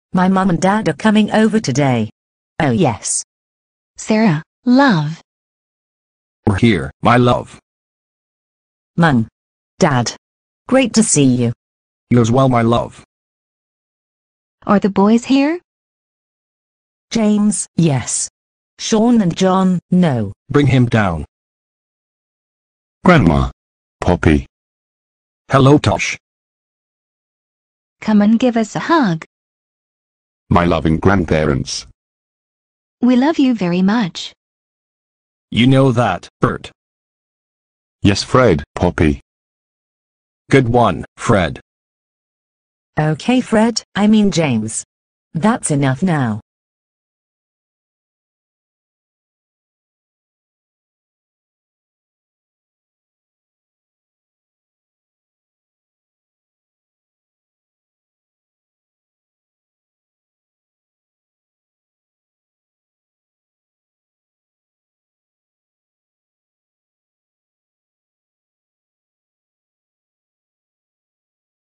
My mum and dad are coming over today. Oh yes. Sarah, love. We're here, my love. Mum. Dad. Great to see you. You as well, my love. Are the boys here? James, yes. Sean and John, no. Bring him down. Grandma. Poppy. Hello, Tosh. Come and give us a hug. My loving grandparents. We love you very much. You know that, Bert. Yes, Fred, Poppy. Good one, Fred. Okay, Fred, I mean James. That's enough now.